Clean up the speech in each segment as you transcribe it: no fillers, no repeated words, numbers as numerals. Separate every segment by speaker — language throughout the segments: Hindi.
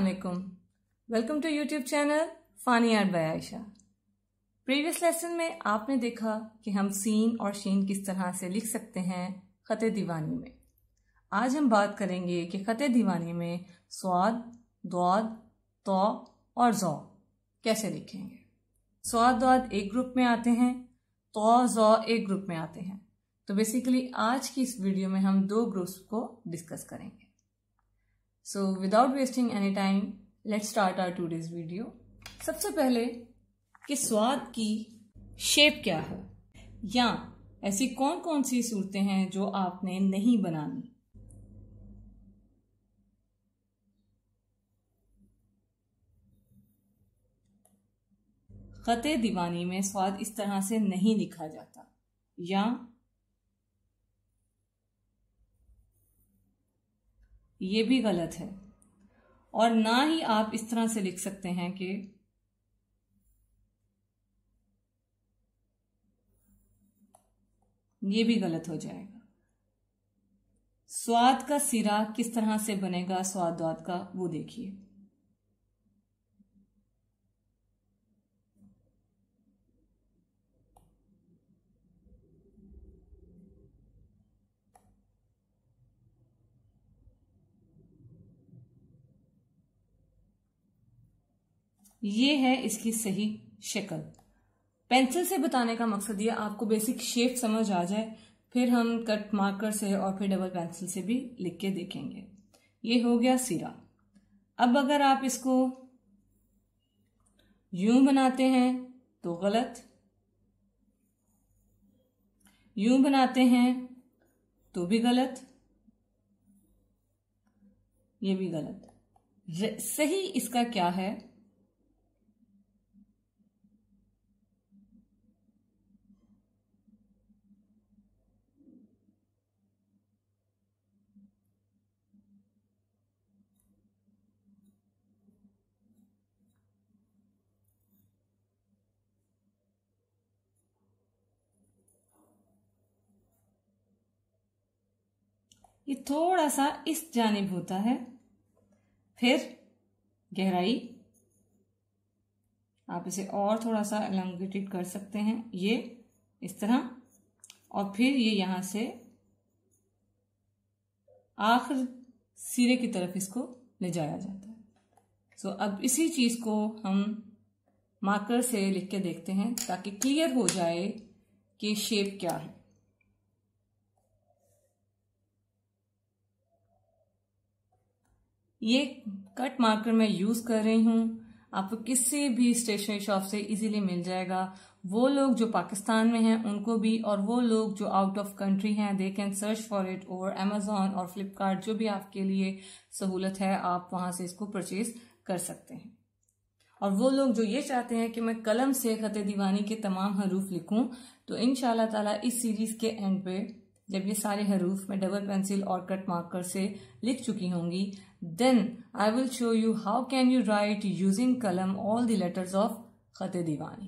Speaker 1: Assalamualaikum. Welcome to YouTube channel फानी art by Ayesha. Previous lesson में आपने देखा कि हम सीन और शीन किस तरह से लिख सकते हैं खत दीवानी में। आज हम बात करेंगे कि खत दीवानी में स्वाद, द्वाद, तौ और जौ कैसे लिखेंगे। स्वाद द्वाद एक ग्रुप में आते हैं, तौ जौ एक ग्रुप में आते हैं। तो बेसिकली आज की इस वीडियो में हम दो ग्रुप्स को डिस्कस करेंगे। So without wasting any time let's start our today's video. सबसे पहले कि स्वाद की शेप क्या है, या ऐसी कौन कौन सी सूरतें हैं जो आपने नहीं बनानी। खते दीवानी में स्वाद इस तरह से नहीं लिखा जाता, या ये भी गलत है। और ना ही आप इस तरह से लिख सकते हैं कि ये भी गलत हो जाएगा। स्वाद का सिरा किस तरह से बनेगा स्वाद द्वाद का, वो देखिए। ये है इसकी सही शक्ल। पेंसिल से बताने का मकसद ये आपको बेसिक शेप समझ आ जाए, फिर हम कट मार्कर से और फिर डबल पेंसिल से भी लिख के देखेंगे। ये हो गया सिरा। अब अगर आप इसको यूं बनाते हैं तो गलत, यूं बनाते हैं तो भी गलत, ये भी गलत। सही इसका क्या है, ये थोड़ा सा इस जानिब होता है। फिर गहराई आप इसे और थोड़ा सा एलोंगेटेड कर सकते हैं, ये इस तरह, और फिर ये यहां से आखिर सिरे की तरफ इसको ले जाया जाता है। सो अब इसी चीज को हम मार्कर से लिख के देखते हैं ताकि क्लियर हो जाए कि शेप क्या है। ये कट मार्कर मैं यूज कर रही हूं, आपको किसी भी स्टेशनरी शॉप से इजीली मिल जाएगा। वो लोग जो पाकिस्तान में हैं उनको भी, और वो लोग जो आउट ऑफ कंट्री हैं they can search for it over Amazon और फ्लिपकार्ट। जो भी आपके लिए सहूलत है आप वहां से इसको परचेज कर सकते हैं। और वो लोग जो ये चाहते हैं कि मैं कलम से खत दीवानी के तमाम हरूफ लिखूं, तो इंशाल्लाह ताला इस सीरीज के एंड पे जब ये सारे हरूफ मैं डबल पेंसिल और कट मार्कर से लिख चुकी होंगी, then I will show you how can you write using kalam all the letters of खत दीवानी।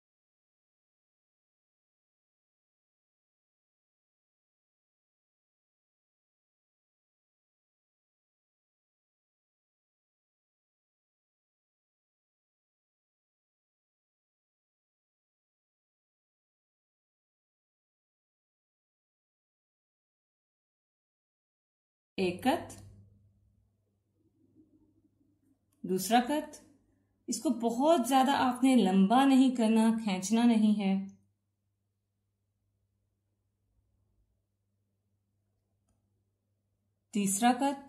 Speaker 1: एक कत, दूसरा कत। इसको बहुत ज्यादा आपने लंबा नहीं करना, खींचना नहीं है। तीसरा कत,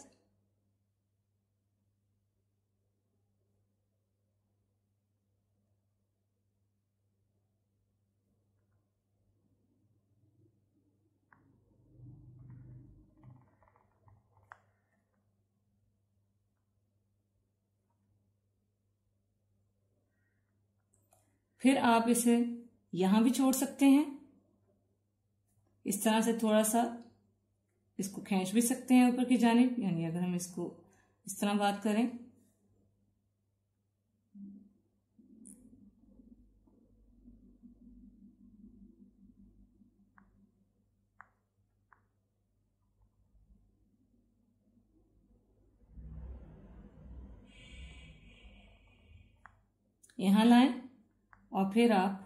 Speaker 1: फिर आप इसे यहां भी छोड़ सकते हैं। इस तरह से थोड़ा सा इसको खींच भी सकते हैं ऊपर की जानिब, यानी अगर हम इसको इस तरह बात करें। यहाँ लाएं और फिर आप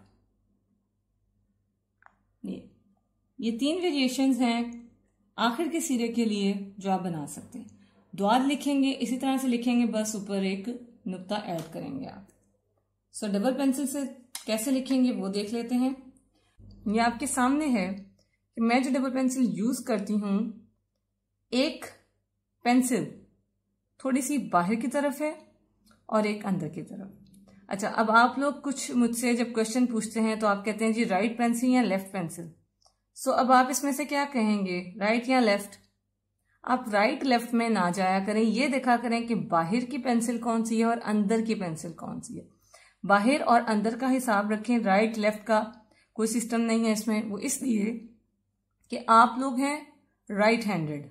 Speaker 1: ये 3 वेरिएशंस हैं आखिर के सिरे के लिए जो आप बना सकते हैं। द्वाद लिखेंगे इसी तरह से लिखेंगे, बस ऊपर एक नुक्ता ऐड करेंगे आप। सो डबल पेंसिल से कैसे लिखेंगे वो देख लेते हैं। ये आपके सामने है कि मैं जो डबल पेंसिल यूज करती हूँ, एक पेंसिल थोड़ी सी बाहर की तरफ है और एक अंदर की तरफ। अच्छा, अब आप लोग कुछ मुझसे जब क्वेश्चन पूछते हैं तो आप कहते हैं जी राइट पेंसिल या लेफ्ट पेंसिल। सो अब आप इसमें से क्या कहेंगे, राइट या लेफ्ट? आप राइट लेफ्ट में ना जाया करें, ये देखा करें कि बाहर की पेंसिल कौन सी है और अंदर की पेंसिल कौन सी है। बाहर और अंदर का हिसाब रखें, राइट लेफ्ट का कोई सिस्टम नहीं है इसमें। वो इसलिए कि आप लोग हैं राइट हैंडेड,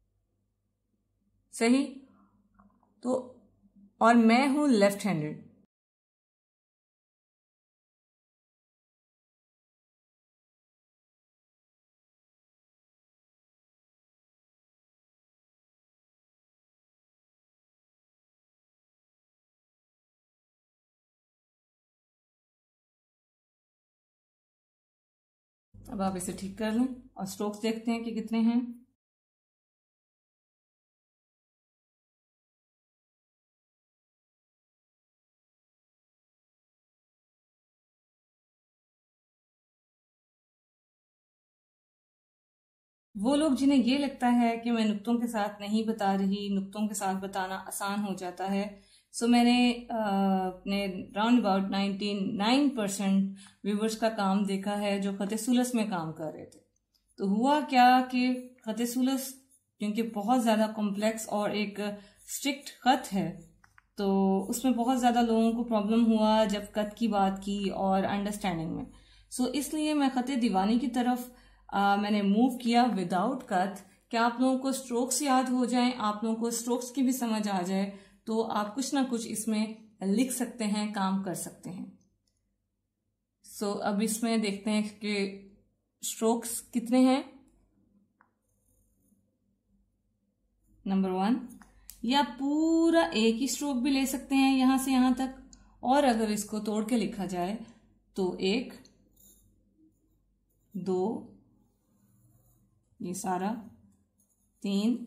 Speaker 1: सही? तो और मैं हूं लेफ्ट हैंडेड। अब आप इसे ठीक कर लें और स्ट्रोक्स देखते हैं कि कितने हैं। वो लोग जिन्हें ये लगता है कि मैं नुक्तों के साथ नहीं बता रही, नुक्तों के साथ बताना आसान हो जाता है, सो मैंने अपने राउंड अबाउट 99% व्यूवर्स का काम देखा है जो खत सुलस में काम कर रहे थे। तो हुआ क्या कि खत सुलस क्योंकि बहुत ज़्यादा कॉम्प्लेक्स और एक स्ट्रिक्ट खत है, तो उसमें बहुत ज़्यादा लोगों को प्रॉब्लम हुआ जब खत की बात की और अंडरस्टैंडिंग में। सो इसलिए मैं खत दीवानी की तरफ मैंने मूव किया विदाउट कट, कि आप लोगों को स्ट्रोक्स याद हो जाएं, आप लोगों को स्ट्रोक्स की भी समझ आ जाए, तो आप कुछ ना कुछ इसमें लिख सकते हैं, काम कर सकते हैं। सो अब इसमें देखते हैं कि स्ट्रोक्स कितने हैं। नंबर 1, या पूरा एक ही स्ट्रोक भी ले सकते हैं यहां से यहां तक, और अगर इसको तोड़ के लिखा जाए तो 1 2 ये सारा 3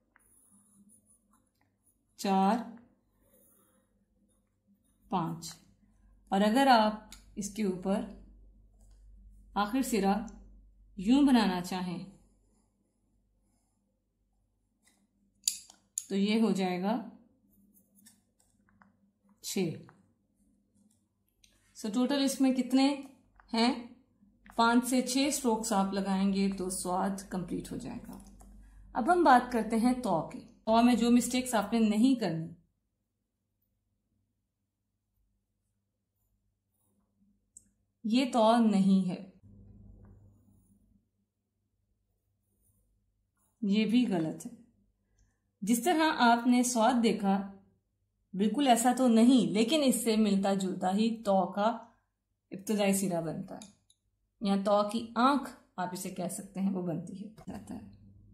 Speaker 1: 4 5, और अगर आप इसके ऊपर आखिर सिरा यूं बनाना चाहें तो ये हो जाएगा 6। सो टोटल इसमें कितने हैं? 5 से 6 स्ट्रोक्स आप लगाएंगे तो स्वाद कंप्लीट हो जाएगा। अब हम बात करते हैं तौ की। तौ में जो मिस्टेक्स आपने नहीं करनी, ये तौ नहीं है, ये भी गलत है। जिस तरह आपने स्वाद देखा बिल्कुल ऐसा तो नहीं, लेकिन इससे मिलता जुलता ही तौ का इब्तदाई सिरा बनता है, या तौ की आंख आप इसे कह सकते हैं, वो बनती है रहता है।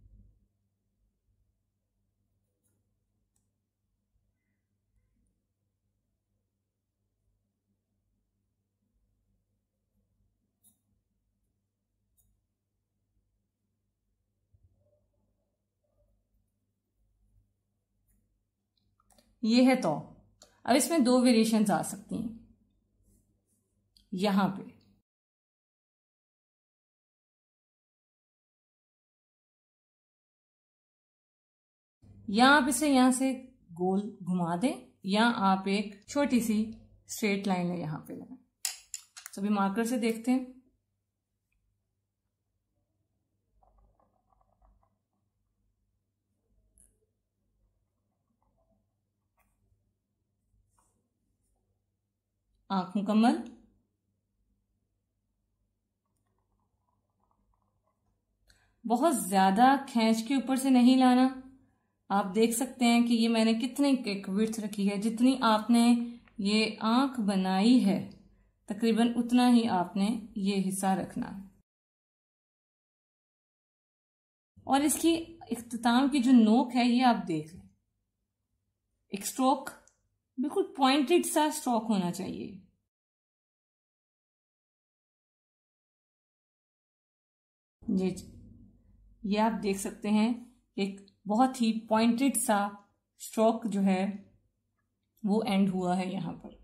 Speaker 1: ये है तौ। अब इसमें 2 वेरिएशंस आ सकती हैं। यहां पे या आप इसे यहां से गोल घुमा दें, या आप एक छोटी सी स्ट्रेट लाइन है यहां पे लगाएं। सभी मार्कर से देखते हैं। आंख मुकम्मल, बहुत ज्यादा खींच के ऊपर से नहीं लाना। आप देख सकते हैं कि ये मैंने कितनी एक विड्थ रखी है, जितनी आपने ये आंख बनाई है तकरीबन उतना ही आपने ये हिस्सा रखना है। और इसकी इख्तिताम की जो नोक है ये आप देख लें, एक स्ट्रोक बिल्कुल पॉइंटेड सा स्ट्रोक होना चाहिए। ये आप देख सकते हैं, एक बहुत ही पॉइंटेड सा स्ट्रोक जो है वो एंड हुआ है यहां पर।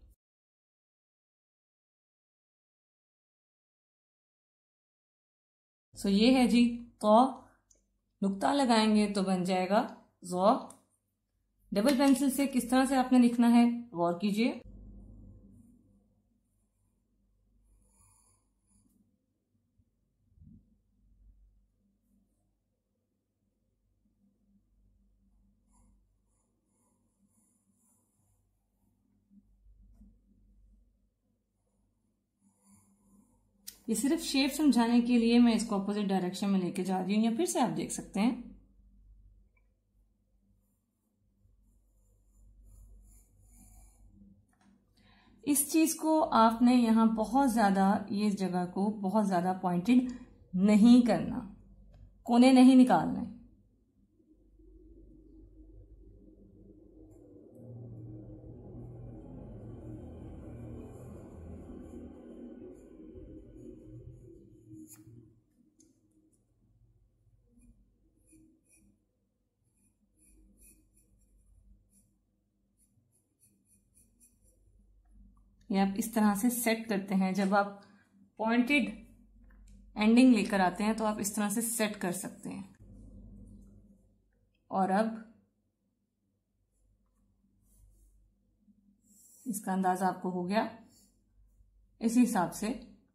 Speaker 1: सो ये है जी तो, नुक्ता लगाएंगे तो बन जाएगा ज़ौ। डबल पेंसिल से किस तरह से आपने लिखना है गौर कीजिए। ये सिर्फ शेप समझाने के लिए मैं इसको अपोजिट डायरेक्शन में लेके जा रही हूं, या फिर से आप देख सकते हैं। इस चीज को आपने यहां बहुत ज्यादा, ये जगह को बहुत ज्यादा पॉइंटेड नहीं करना, कोने नहीं निकालने। ये आप इस तरह से सेट करते हैं। जब आप पॉइंटेड एंडिंग लेकर आते हैं तो आप इस तरह से सेट कर सकते हैं। और अब इसका अंदाजा आपको हो गया। इसी हिसाब से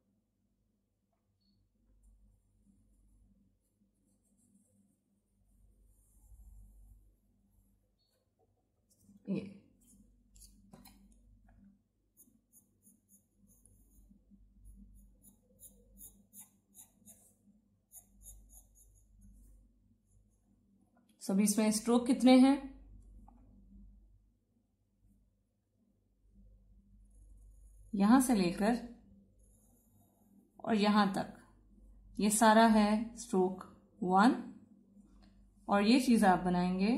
Speaker 1: ये सभी इसमें स्ट्रोक कितने हैं? यहां से लेकर और यहां तक ये सारा है स्ट्रोक 1। और ये चीज आप बनाएंगे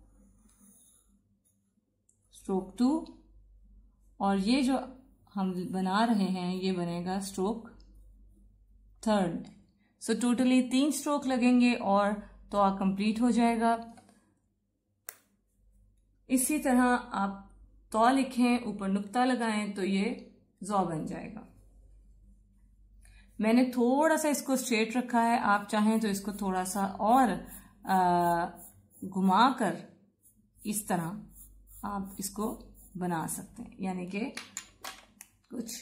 Speaker 1: स्ट्रोक 2, और ये जो हम बना रहे हैं ये बनेगा स्ट्रोक 3। सो टोटली 3 स्ट्रोक लगेंगे और तो कंप्लीट हो जाएगा। इसी तरह आप तो लिखें, ऊपर नुक्ता लगाएं तो ये ज़ौ बन जाएगा। मैंने थोड़ा सा इसको स्ट्रेट रखा है, आप चाहें तो इसको थोड़ा सा और घुमाकर इस तरह आप इसको बना सकते हैं, यानी कि कुछ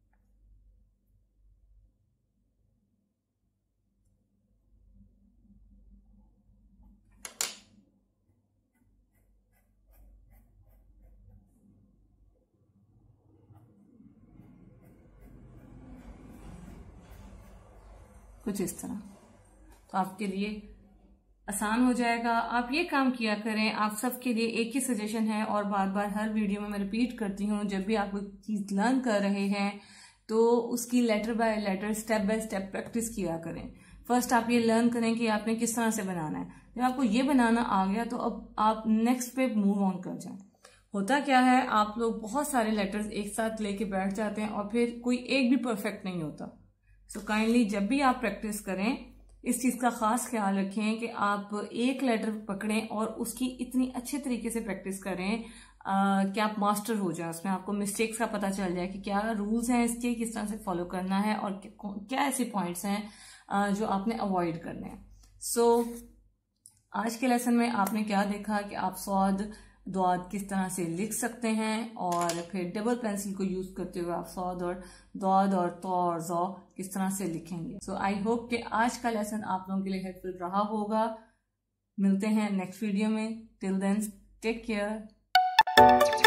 Speaker 1: इस तरह। तो आपके लिए आसान हो जाएगा। आप ये काम किया करें। आप सबके लिए एक ही सजेशन है, और बार बार हर वीडियो में मैं रिपीट करती हूँ, जब भी आप कोई चीज लर्न कर रहे हैं तो उसकी letter by letter, step by step practice किया करें। फर्स्ट आप ये लर्न करें कि आपने किस तरह से बनाना है। जब आपको ये बनाना आ गया तो अब आप नेक्स्ट पे मूव ऑन कर जाएं। होता क्या है, आप लोग बहुत सारे लेटर्स एक साथ लेके बैठ जाते हैं और फिर कोई एक भी परफेक्ट नहीं होता। सो काइंडली जब भी आप प्रैक्टिस करें इस चीज का खास ख्याल रखें कि आप एक लेटर पकड़ें और उसकी इतनी अच्छे तरीके से प्रैक्टिस करें कि आप मास्टर हो जाए उसमें। आपको मिस्टेक्स का पता चल जाए कि क्या रूल्स हैं इसके, किस तरह से फॉलो करना है, और क्या ऐसे पॉइंट्स हैं जो आपने अवॉइड करने हैं। सो आज के लेसन में आपने क्या देखा कि आप सौद द्वाद किस तरह से लिख सकते हैं, और फिर डबल पेंसिल को यूज करते हुए आप सौद और द्वाद और तो और ज़ौ किस तरह से लिखेंगे। सो आई होप कि आज का लेसन आप लोगों के लिए हेल्पफुल रहा होगा। मिलते हैं नेक्स्ट वीडियो में। Till then take care.